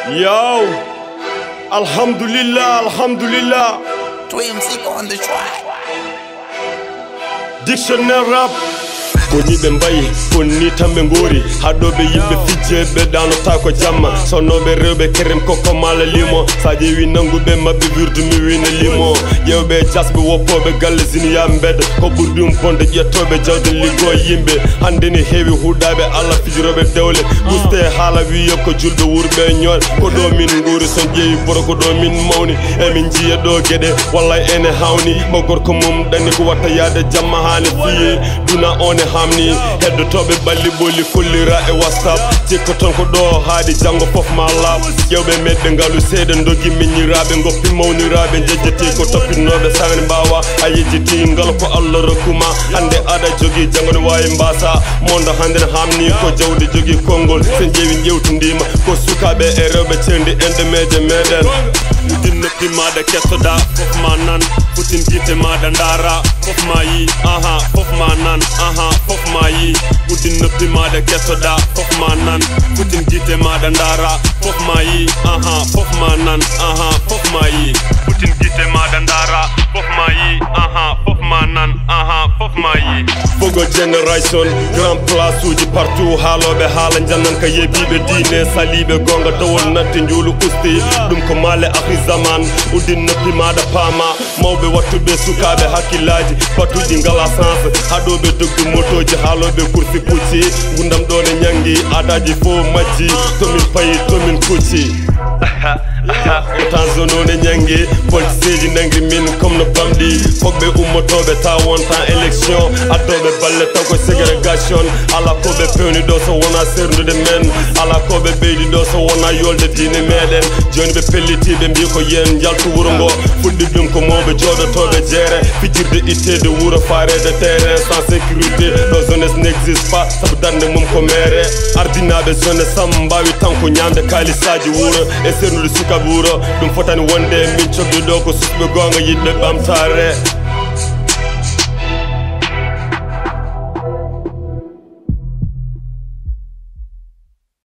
Yo, Alhamdulillah, Alhamdulillah. Twimzy on the track. Dictionary rap. Koni be mbayi koni tambe ngori hadobe yimbe fijebe dano tako jamma sonobe rewbe kerem koko mala limo saje wi nangu be mabbe wirdu mi wina limo yewbe jasbe wopobe galle zini ya mbed ko burdum bonde jettobe jawde ligo yimbe hande ni heewi hudabe alla fijirobe dewle guste hala wi ko julbe wurbe nyol ko do min ngori son jeewi boro ko do min mawni e min jiya do gede wallahi ene hawni mo gorko mum dani ko watta yaade jamma hane fi duna one hamni heddo tobe balli boli kollira e whatsapp tikko ton ko do haadi jango fof ma lab yewbe medbe ngalu seede ndogi minyirabe ngoppi mawnirabe jejjeti ko toppinobe sangani bawa ayejiti ngal ko Allah rokuma hande ada jogi jango wayi mbasa mondo hande hamni ko jawdi jogi kongol sen jeewi jewtundima ko sukabe e rewbe cendi ende meje meden dinnopi mada kettoda fof ma nan putin gite mada ndara fof ma yi aha fof ma nan aha fof ma yi dinnopi mada kettoda fof ma nan putin gite mada ndara fof ma yi aha fof ma nan aha fof ma yi putin gite mada ndara fof ma yi aha fof ma nan aha fof ma yi Fogo generation grand place uji partout halobe hala jannan ka yebibe dine salibe gonga dawol natti njulu usti dum ko male akhi zaman udin noppi mada pama mawbe wattube sukabe hakilaji patuji ngala sans hadobe dogdu motoji halobe kursi kuci gundam done nyangi adaji fo majji tomin payi tomin kuci Tanzonone nyangi policeji nangri min comme no bamdi fogbe ummotobe ta wontan élection adobe balle tanko ségrégation ala kobe pewni do so wona serndude men ala kobe beydi do so wona yolde dine meden joni be pellitibe mbi ko yen jaltu wuro ngo fuddi dum ko mobe jodotobe jere fijirde ittede wuro farede terrain sans sécurité do jeunesse n'existe pas sabu dande mum ko mere ardinabe jeunesse sam mbawi tanko nyamde kalisaji wuro e sernude sukabe wuro dum fotani wonde min cogdi do ko susbe gonga yidbe bamtare